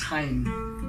time.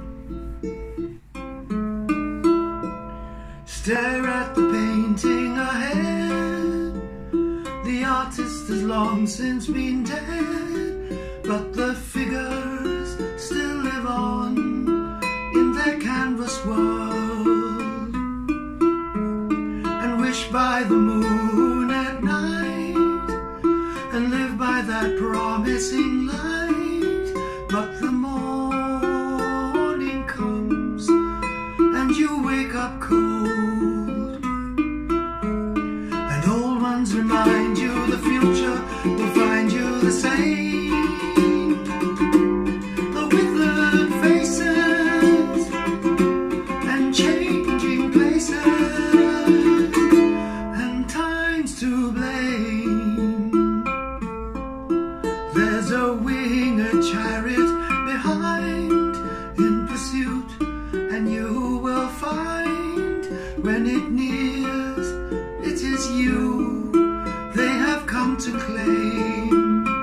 Stare at the painting ahead. The artist has long since been dead, but the figures still live on in their canvas world, and wish by the moon at night, and live by that promising light. But the morning comes and you wake up cold, and old ones remind you the future will find you the same. The withered faces and changing places and times to blame. There's a winged chariot behind in pursuit, and you will find when it nears, it is you they have come to claim.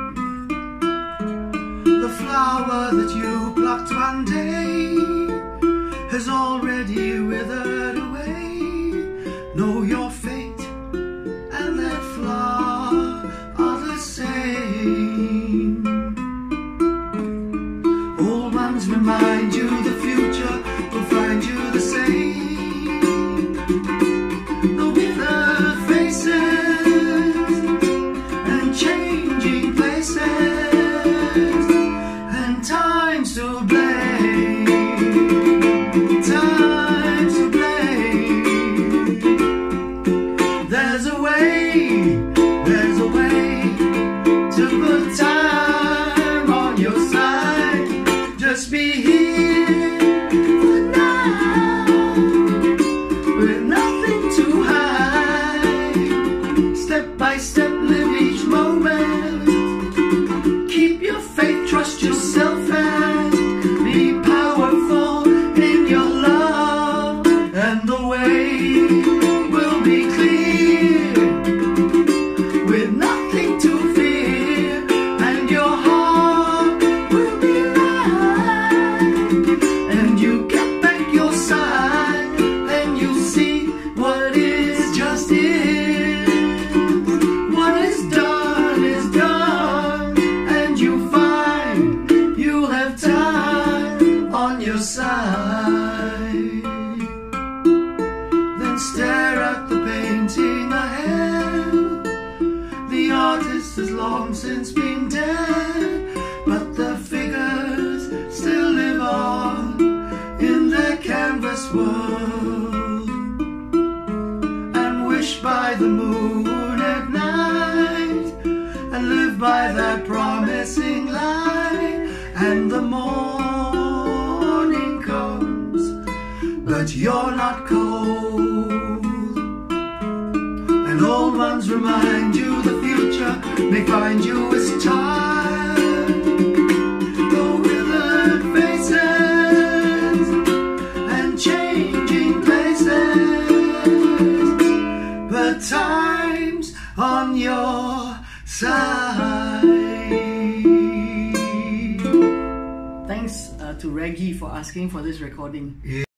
The flower that you plucked one day has already withered away. Know your fate and that flower are the same. Old ones remind you the future will find you the same. The withered faces and changing places and times to blame. Times to blame. There's a way to put time on your side. Just be here for now, with nothing to hide. Step by step, live each moment. Keep your faith, trust yourself, and be powerful in your love, and the way will be clear, with nothing to fear, and your heart will be light, and you get back your sight, and you see what is just is. What is done, and you find you'll have time on your side. Then stare at the painting ahead. The artist has long since been dead, but the figures still live on in their canvas world, and wish by the moon at night, and live by that promising light. And the morning comes, but you're not cold, and old ones remind you the future may find you as tired. The withered faces and changing places, but time's on your side. Thanks to Reggie for asking for this recording.